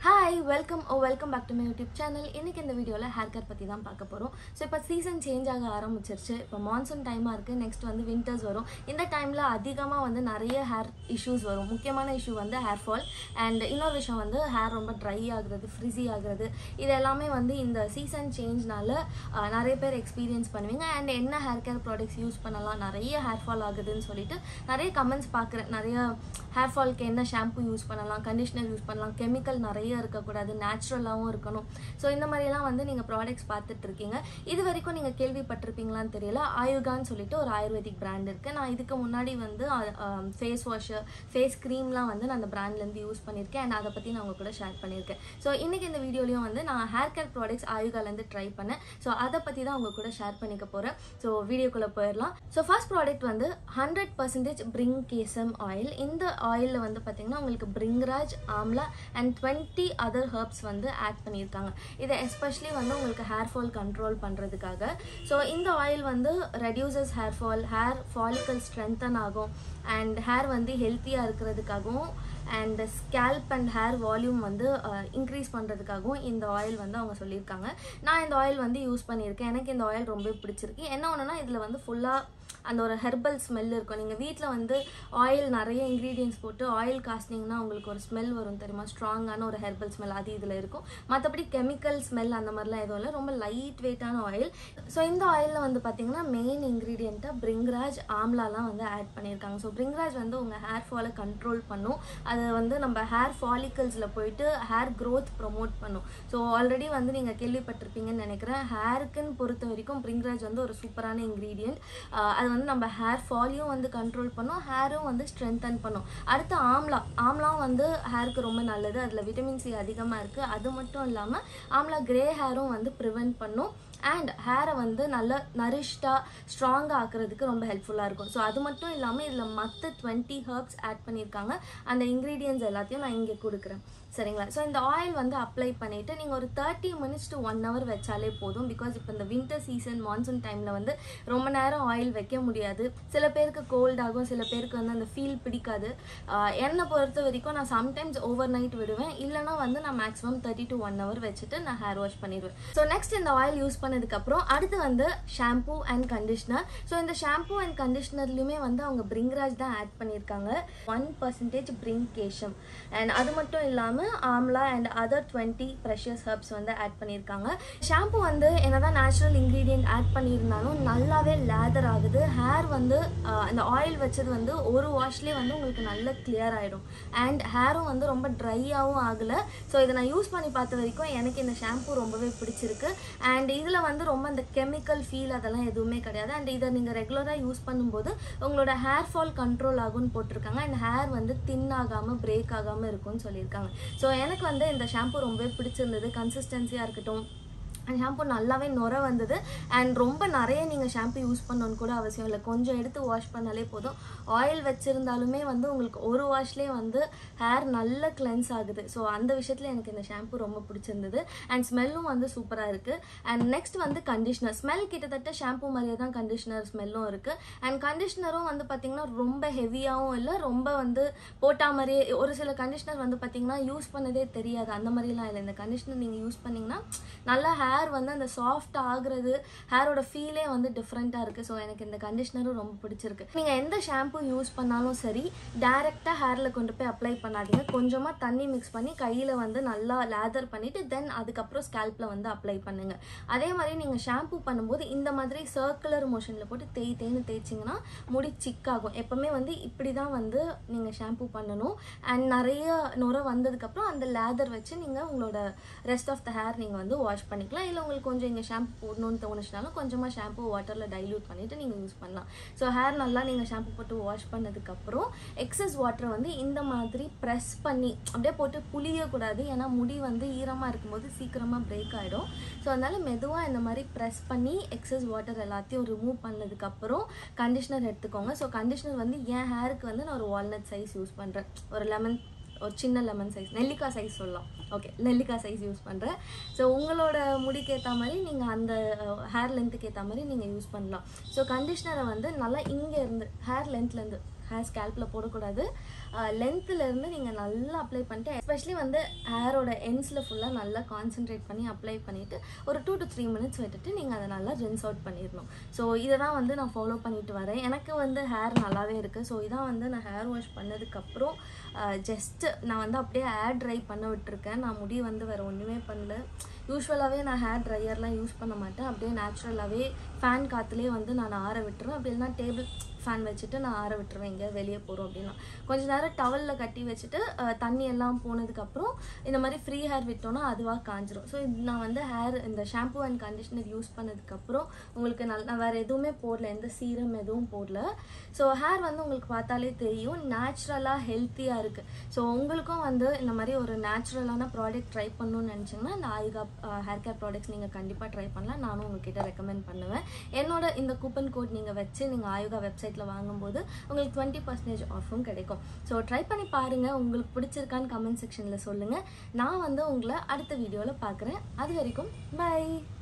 Hi, welcome back to my YouTube channel. இன்னைக்கு இந்த வீடியோல ஹேர் கேர் பத்தி தான் பார்க்க போறோம். சோ இப்போ சீசன் சேஞ்ச் ஆக ஆரம்பிச்சிருச்சு. இப்போ மான்சூன் டைமா இருக்கு. நெக்ஸ்ட் வந்து விண்டர்ஸ் வரும். இந்த டைம்ல அதிகமா வந்து நிறைய ஹேர் இஷ்யூஸ் வரும். முக்கியமான இஷ்யூ வந்து ஹேர் ஃபால் அண்ட் இன்னொரு விஷயம் வந்து ஹேர் ரொம்ப ட்ரை ஆகுறது, ஃப்ரிஸி ஆகுறது. இது எல்லாமே வந்து இந்த சீசன் சேஞ்ச்னால நிறைய பேர் எக்ஸ்பீரியன்ஸ் பண்ணுவீங்க. அண்ட் என்ன ஹேர் கேர் ப்ராடக்ட்ஸ் யூஸ் பண்ணலாம், நிறைய ஹேர் ஃபால் ஆகுதுன்னு சொல்லிட்டு நிறைய கமெண்ட்ஸ் பார்க்குறேன். நிறைய ஹேர் ஃபால்க்கு என்ன ஷாம்பு யூஸ் பண்ணலாம், கண்டிஷனர் யூஸ் பண்ணலாம், கெமிக்கல் நிறைய இருக்கக்கூடாது, நேச்சுரலாகவும் இருக்கணும். ஸோ இந்த மாதிரிலாம் வந்து நீங்கள் ப்ராடக்ட்ஸ் பார்த்துட்டு இருக்கீங்க. இது வரைக்கும் நீங்கள் கேள்விப்பட்டிருப்பீங்களான்னு தெரியல. ஆயுகான்னு சொல்லிட்டு ஒரு ஆயுர்வேதிக் பிராண்ட் இருக்குது. நான் இதுக்கு முன்னாடி வந்து ஃபேஸ் வாஷு, ஃபேஸ் க்ரீம்லாம் வந்து நான் அந்த பிராண்ட்லேருந்து யூஸ் பண்ணியிருக்கேன். அண்ட் அதை பற்றி நான் உங்கள் கூட ஷேர் பண்ணியிருக்கேன். ஸோ இன்றைக்கி இந்த வீடியோலையும் வந்து நான் ஹேர் கேர் ப்ராடக்ட்ஸ் ஆயுகாலேருந்து ட்ரை பண்ணேன். ஸோ அதை பற்றி தான் உங்கள் கூட ஷேர் பண்ணிக்க போகிறேன். ஸோ வீடியோக்குள்ளே போயிடலாம். ஸோ ஃபர்ஸ்ட் ப்ராடக்ட் வந்து 100% Bhringkesham ஆயில். இந்த ஆயிலில் வந்து பார்த்தீங்கன்னா உங்களுக்கு bhringraj, amla and 20 other herbs வந்து ஆட் பண்ணியிருக்காங்க. இதை எஸ்பெஷலி வந்து உங்களுக்கு ஹேர் ஃபால் கண்ட்ரோல் பண்ணுறதுக்காக. ஸோ இந்த ஆயில் வந்து reduces hair fall, hair follicle strengthen ஆகும் அண்ட் ஹேர் வந்து ஹெல்த்தியாக இருக்கிறதுக்காகவும் and scalp and hair volume வந்து இன்க்ரீஸ் பண்ணுறதுக்காகவும் இந்த ஆயில் வந்து அவங்க சொல்லியிருக்காங்க. நான் இந்த ஆயில் வந்து யூஸ் பண்ணியிருக்கேன். எனக்கு இந்த ஆயில் ரொம்ப பிடிச்சிருக்கு. என்ன ஒன்றுனா இதில் வந்து ஃபுல்லாக அந்த ஒரு ஹெர்பல் ஸ்மெல் இருக்கும். நீங்கள் வீட்டில் வந்து ஆயில் நிறைய இன்க்ரீடியன்ஸ் போட்டு ஆயில் காஸ்டிங்கன்னா உங்களுக்கு ஒரு ஸ்மெல் வரும் தெரியுமா, ஸ்ட்ராங்கான ஒரு ஹெர்பல் ஸ்மெல், அது இதில் இருக்கும். மற்றபடி கெமிக்கல் ஸ்மெல் அந்த மாதிரிலாம் எதுவும் இல்லை. ரொம்ப லைட் வெயிட்டான ஆயில். ஸோ இந்த ஆயிலில் வந்து பார்த்தீங்கன்னா மெயின் இன்க்ரீடியண்ட்டாக பிரிங்ராஜ், ஆம்லாலாம் வந்து ஆட் பண்ணியிருக்காங்க. ஸோ பிரிங்ராஜ் வந்து உங்கள் ஹேர் ஃபாலை கண்ட்ரோல் பண்ணும். அது வந்து நம்ம ஹேர் ஃபாலிக்கல்ஸில் போயிட்டு ஹேர் க்ரோத் ப்ரொமோட் பண்ணும். ஸோ ஆல்ரெடி வந்து நீங்கள் கேள்விப்பட்டிருப்பீங்கன்னு நினைக்கிறேன். ஹேருக்குன்னு பொறுத்த வரைக்கும் பிரிங்ராஜ் வந்து ஒரு சூப்பரான இன்க்ரீடியன்ட். அது வந்து நம்ம ஹேர் ஃபாலையும் வந்து கண்ட்ரோல் பண்ணும், ஹேரும் வந்து ஸ்ட்ரென்தன் பண்ணும். அடுத்து ஆம்லாவும் வந்து ஹேருக்கு ரொம்ப நல்லது. அதில் விட்டமின் சி அதிகமாக இருக்குது. அது மட்டும் இல்லாமல் ஆம்லா கிரே ஹேரும் வந்து ப்ரிவென்ட் பண்ணும் அண்ட் ஹேரை வந்து நல்ல நரிஷ்டாக ஸ்ட்ராங்காக ஆக்குறதுக்கு ரொம்ப ஹெல்ப்ஃபுல்லாக இருக்கும். ஸோ அது மட்டும் இல்லாமல் இதில் மற்ற 20 ஹர்ப்ஸ் ஆட் பண்ணியிருக்காங்க. அந்த இன்க்ரீடியன்ஸ் எல்லாத்தையும் நான் இங்கே கொடுக்குறேன், சரிங்களா? ஸோ இந்த ஆயில் வந்து அப்ளை பண்ணிவிட்டு நீங்கள் ஒரு 30 minutes to 1 hour வச்சாலே போதும். பிகாஸ் இப்போ இந்த வின்டர் சீசன் மான்சூன் டைமில் வந்து ரொம்ப நேரம் ஆயில் வைக்க முடியாது. சில பேருக்கு கோல்ட் ஆகும், சில பேருக்கு வந்து அந்த ஃபீல் பிடிக்காது. என்னை பொறுத்த வரைக்கும் நான் சம்டைம்ஸ் ஓவர் நைட் விடுவேன், இல்லைனா வந்து நான் மேக்ஸிமம் 30 to 1 hour வச்சுட்டு நான் ஹேர் வாஷ் பண்ணிடுவேன். ஸோ நெக்ஸ்ட் இந்த ஆயில் யூஸ் பண்ணதுக்கப்புறம் அடுத்து வந்து ஷாம்பூ அண்ட் கண்டிஷ்னர். ஸோ இந்த ஷாம்பூ அண்ட் கண்டிஷ்னர்லையுமே வந்து அவங்க பிரிங்ராஜ் தான் ஆட் பண்ணியிருக்காங்க. 1% Bhringkesham அண்ட் அது மட்டும் இல்லாமல் amla and other 20 precious herbs வந்து ஆட் பண்ணியிருக்காங்க. ஷாம்பு வந்து என்னதான் நேச்சுரல் இன்க்ரீடியன்ட் ஆட் பண்ணியிருந்தாலும் நல்லாவே லேதர் ஆகுது. ஹேர் வந்து அந்த ஆயில் வச்சது வந்து ஒரு வாஷ்லேயே வந்து உங்களுக்கு நல்ல கிளியர் ஆகிடும் அண்ட் ஹேரும் வந்து ரொம்ப ட்ரையாகவும் ஆகலை. ஸோ இதை நான் யூஸ் பண்ணி பார்த்த வரைக்கும் எனக்கு இந்த ஷாம்பு ரொம்பவே பிடிச்சிருக்கு. அண்ட் இதில் வந்து ரொம்ப அந்த கெமிக்கல் ஃபீல் அதெல்லாம் எதுவுமே கிடையாது. அண்ட் இதை நீங்கள் ரெகுலராக யூஸ் பண்ணும்போது உங்களோட ஹேர் ஃபால் கண்ட்ரோல் ஆகும்னு போட்டிருக்காங்க. அண்ட் ஹேர் வந்து தின் ஆகாமல் பிரேக் ஆகாமல் இருக்கும்னு சொல்லியிருக்காங்க. ஸோ எனக்கு வந்து இந்த ஷாம்பு ரொம்பவே பிடிச்சிருந்தது. கன்சிஸ்டன்சியாக இருக்கட்டும், அந்த ஷாம்பு நல்லாவே நுர வந்தது. அண்ட் ரொம்ப நிறைய நீங்கள் ஷாம்பு யூஸ் பண்ணணுன்னு கூட அவசியம் இல்லை. கொஞ்சம் எடுத்து வாஷ் பண்ணாலே போதும். ஆயில் வச்சுருந்தாலுமே வந்து உங்களுக்கு ஒரு வாஷ்லேயே வந்து ஹேர் நல்ல கிளென்ஸ் ஆகுது. ஸோ அந்த விஷயத்தில் எனக்கு இந்த ஷாம்பு ரொம்ப பிடிச்சிருந்தது. அண்ட் ஸ்மெல்லும் வந்து சூப்பராக இருக்குது. அண்ட் நெக்ஸ்ட் வந்து கண்டிஷ்னர். ஸ்மெல் கிட்டத்தட்ட ஷாம்பு மாதிரியே தான் கண்டிஷ்னர் ஸ்மெல்லும் இருக்குது. அண்ட் கண்டிஷ்னரும் வந்து பார்த்திங்கன்னா ரொம்ப ஹெவியாகவும் இல்லை, ரொம்ப வந்து போட்டா மாதிரியே. ஒரு சில கண்டிஷ்னர் வந்து பார்த்திங்கன்னா யூஸ் பண்ணதே தெரியாது, அந்த மாதிரிலாம் இல்லை. இந்த கண்டிஷ்னர் நீங்கள் யூஸ் பண்ணிங்கன்னா நல்லா ஹேர் வந்து அந்த சாஃப்ட் ஆகுறது, ஹேரோட ஃபீலே வந்து டிஃப்ரெண்ட்டாக இருக்குது. ஸோ எனக்கு இந்த கண்டிஷ்னரும் ரொம்ப பிடிச்சிருக்கு. நீங்கள் எந்த ஷாம்பு யூஸ் பண்ணாலும் சரி, டைரெக்டாக ஹேரில் கொண்டு போய் அப்ளை பண்ணாதீங்க. கொஞ்சமாக தண்ணி மிக்ஸ் பண்ணி கையில் வந்து நல்லா லேதர் பண்ணிவிட்டு தென் அதுக்கப்புறம் ஸ்கேல்பில் வந்து அப்ளை பண்ணுங்கள். அதே மாதிரி நீங்கள் ஷாம்பு பண்ணும்போது இந்த மாதிரி சர்க்குலர் மோஷனில் போட்டு தேய்ன்னு தேய்ச்சிங்கன்னா முடி சிக்காகும். எப்போவுமே வந்து இப்படி தான் வந்து நீங்கள் ஷாம்பு பண்ணணும். அண்ட் நிறைய நுர வந்ததுக்கப்புறம் அந்த லேதர் வச்சு நீங்கள் உங்களோட ரெஸ்ட் ஆஃப் த ஹேர் நீங்கள் வந்து வாஷ் பண்ணிக்கலாம். இல்லை உங்களுக்கு கொஞ்சம் இங்கே ஷாம்பு போடணும்னு தோணுச்சுனாலும் கொஞ்சமாக ஷாம்பு வாட்டரில் டைல்யூட் பண்ணிவிட்டு நீங்கள் யூஸ் பண்ணலாம். ஸோ ஹேர் நல்லா நீங்கள் ஷாம்பு போட்டு வாஷ் பண்ணதுக்கப்புறம் எக்ஸஸ் வாட்டரை வந்து இந்த மாதிரி ப்ரெஸ் பண்ணி அப்படியே போட்டு புளியக்கூடாது. ஏன்னா முடி வந்து ஈரமாக இருக்கும்போது சீக்கிரமாக பிரேக் ஆகிடும். ஸோ அதனால் மெதுவாக இந்த மாதிரி ப்ரெஸ் பண்ணி எக்ஸஸ் வாட்டர் எல்லாத்தையும் ரிமூவ் பண்ணதுக்கப்புறம் கண்டிஷ்னர் எடுத்துக்கோங்க. ஸோ கண்டிஷ்னர் வந்து என் ஹேருக்கு வந்து நான் ஒரு வால்நட் சைஸ் யூஸ் பண்ணுறேன். ஒரு சின்ன லெமன் சைஸ், நெல்லிக்காய் சைஸ் சொல்லலாம். ஓகே, நெல்லிக்காய் சைஸ் யூஸ் பண்ணுறேன். ஸோ உங்களோட முடிக்கு ஏற்ற மாதிரி நீங்கள் அந்த ஹேர் லென்த்துக்கு ஏற்ற மாதிரி நீங்கள் யூஸ் பண்ணலாம். ஸோ கண்டிஷ்னரை வந்து நல்லா இங்கே இருந்து ஹேர் லென்த்லேருந்து ஹேர் ஸ்கேல்பில் போடக்கூடாது, லென்த்துலேருந்து நீங்கள் நல்லா அப்ளை பண்ணிட்டு எஸ்பெஷலி வந்து ஹேரோட எண்ட்ஸில் ஃபுல்லாக நல்லா கான்சென்ட்ரேட் பண்ணி அப்ளை பண்ணிவிட்டு ஒரு 2 to 3 minutes விட்டுட்டு நீங்கள் அதை நல்லா ரின்ஸ் அவுட் பண்ணிடணும். ஸோ இதை தான் வந்து நான் ஃபாலோ பண்ணிட்டு வரேன். எனக்கு வந்து ஹேர் நல்லாவே இருக்குது. ஸோ இதான் வந்து நான் ஹேர் வாஷ் பண்ணதுக்கப்புறம் ஜஸ்ட்டு நான் வந்து அப்படியே ஹேர் ட்ரை பண்ண விட்டுருக்கேன். நான் முடி வந்து வேறு ஒன்றுமே பண்ணல. யூஸ்வலாகவே நான் ஹேர் ட்ரையர்லாம் யூஸ் பண்ண மாட்டேன். அப்படியே நேச்சுரலாகவே ஃபேன் காற்றுலேயே வந்து நான் ஆற விட்டுருவேன். அப்படி இல்லைனா டேபிள் ஃபேன் வச்சுட்டு நான் ஆற விட்டுருவேன். எங்கேயாவது வெளியே போகிறோம் அப்படின்னா கொஞ்சம் நேரம் டவலில் கட்டி வச்சுட்டு தண்ணி எல்லாம் போனதுக்கப்புறம் இந்த மாதிரி ஃப்ரீ ஹேர் விட்டோன்னா அதுவாக காஞ்சிரும். ஸோ நான் வந்து ஹேர் இந்த ஷாம்பூ அண்ட் கண்டிஷனர் யூஸ் பண்ணதுக்கப்புறம் உங்களுக்கு நான் வேறு எதுவுமே போடல, எந்த சீரம் எதுவும் போடல. ஸோ ஹேர் வந்து உங்களுக்கு பார்த்தாலே தெரியும் நேச்சுரலாக ஹெல்த்தியாக இருக்குது. ஸோ உங்களுக்கும் வந்து இந்த மாதிரி ஒரு நேச்சுரலான ப்ராடக்ட் ட்ரை பண்ணணும்னு நினச்சிங்கன்னா இந்த ஆயுகா ஹேர் கேர் ப்ராடக்ட்ஸ் நீங்கள் கண்டிப்பாக ட்ரை பண்ணலாம். நானும் உங்கள்கிட்ட ரெக்கமெண்ட் பண்ணுவேன். என்னோட இந்த கூப்பன் கோட் நீங்கள் வச்சு நீங்கள் ஆயுகா வெப்சைட்டில் வாங்கும்போது உங்களுக்கு 20% ஆஃபும் கிடைக்கும். ஸோ ட்ரை பண்ணி பாருங்கள். உங்களுக்கு பிடிச்சிருக்கான்னு கமெண்ட் செக்ஷனில் சொல்லுங்கள். நான் வந்து உங்களை அடுத்த வீடியோவில் பார்க்குறேன். அது வரைக்கும் பை.